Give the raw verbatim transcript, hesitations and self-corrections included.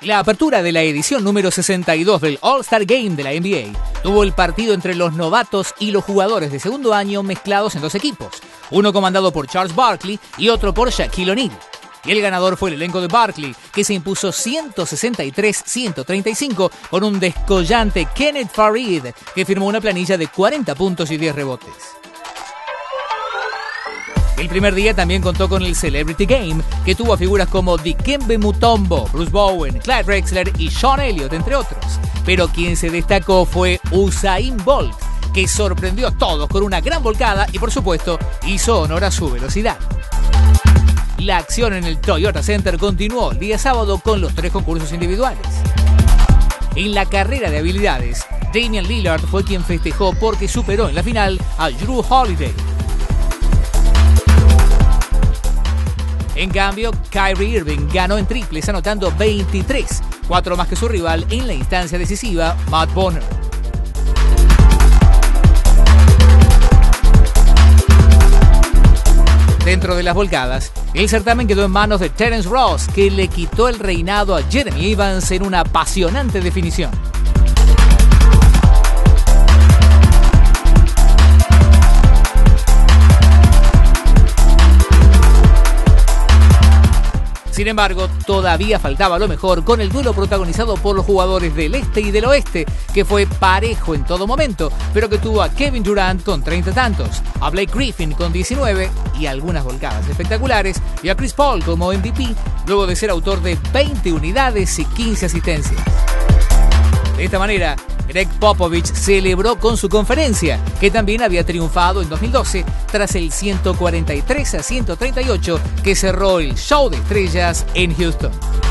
La apertura de la edición número sesenta y dos del All-Star Game de la N B A tuvo el partido entre los novatos y los jugadores de segundo año mezclados en dos equipos, uno comandado por Charles Barkley y otro por Shaquille O'Neal. Y el ganador fue el elenco de Barkley, que se impuso ciento sesenta y tres a ciento treinta y cinco con un descollante Kenneth Faried, que firmó una planilla de cuarenta puntos y diez rebotes. El primer día también contó con el Celebrity Game, que tuvo a figuras como Dikembe Mutombo, Bruce Bowen, Clyde Drexler y Sean Elliott, entre otros. Pero quien se destacó fue Usain Bolt, que sorprendió a todos con una gran volcada y, por supuesto, hizo honor a su velocidad. La acción en el Toyota Center continuó el día sábado con los tres concursos individuales. En la carrera de habilidades, Damian Lillard fue quien festejó porque superó en la final a Jrue Holiday. En cambio, Kyrie Irving ganó en triples anotando veintitrés, cuatro más que su rival en la instancia decisiva, Matt Bonner. Dentro de las volcadas, el certamen quedó en manos de Terence Ross, que le quitó el reinado a Jeremy Evans en una apasionante definición. Sin embargo, todavía faltaba lo mejor con el duelo protagonizado por los jugadores del este y del oeste, que fue parejo en todo momento, pero que tuvo a Kevin Durant con treinta tantos, a Blake Griffin con diecinueve y algunas volcadas espectaculares, y a Chris Paul como M V P, luego de ser autor de veinte unidades y quince asistencias. De esta manera, Greg Popovich celebró con su conferencia, que también había triunfado en dos mil doce tras el ciento cuarenta y tres a ciento treinta y ocho que cerró el show de estrellas en Houston.